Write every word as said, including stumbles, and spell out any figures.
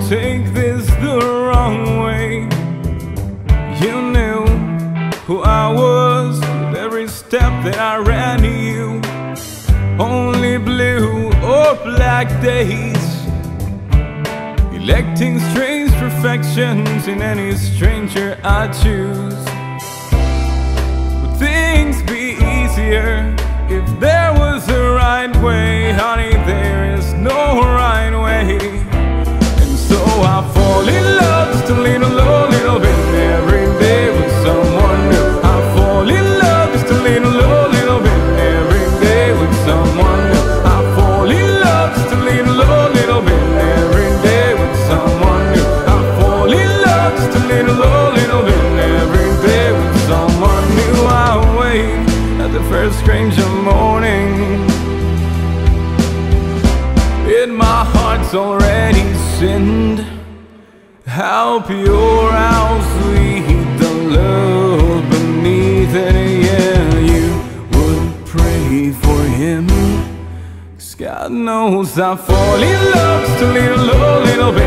take this the wrong way. You knew who I was with every step that I ran to you. Only blue or black days, electing strange perfections in any stranger I choose. Would things be easier if there was a right way? Honey, there is no right way. And so I fall in love just a little, little, little bit every day with someone new. I fall in love just a little, little, little bit every day with someone new. I fall in love just a little, little, little bit every day with someone new. I fall in love just a little, little, little bit every day with someone new. I wait at the first stranger morning, and my heart's already sinned. How pure, how sweet the love beneath it. Yeah, you would pray for him, 'cause God knows I fall in love just a little, little bit